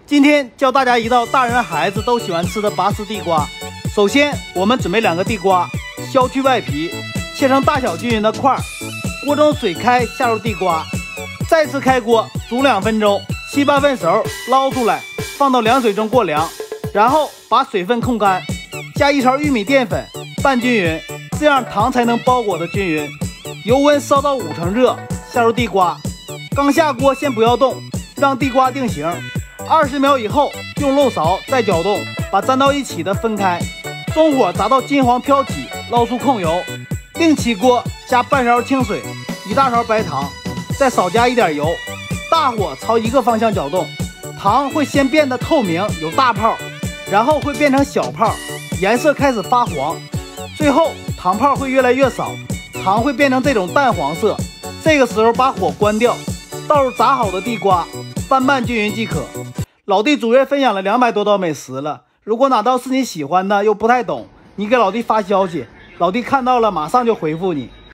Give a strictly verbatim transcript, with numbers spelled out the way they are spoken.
今天教大家一道大人孩子都喜欢吃的拔丝地瓜。首先，我们准备两个地瓜，削去外皮，切成大小均匀的块。锅中水开，下入地瓜，再次开锅煮两分钟，七八分熟，捞出来，放到凉水中过凉。然后把水分控干，加一勺玉米淀粉，拌均匀，这样糖才能包裹得均匀。油温烧到五成热，下入地瓜。刚下锅先不要动，让地瓜定型。二十秒以后，用漏勺再搅动，把粘到一起的分开。中火炸到金黄飘起，捞出控油。另起锅，加半勺清水，一大勺白糖，再少加一点油。大火朝一个方向搅动，糖会先变得透明，有大泡，然后会变成小泡，颜色开始发黄。最后糖泡会越来越少，糖会变成这种淡黄色。这个时候把火关掉，倒入炸好的地瓜，翻拌均匀即可。老弟主页分享了两百多道美食了，如果哪道是你喜欢的又不太懂，你给老弟发消息，老弟看到了马上就回复你。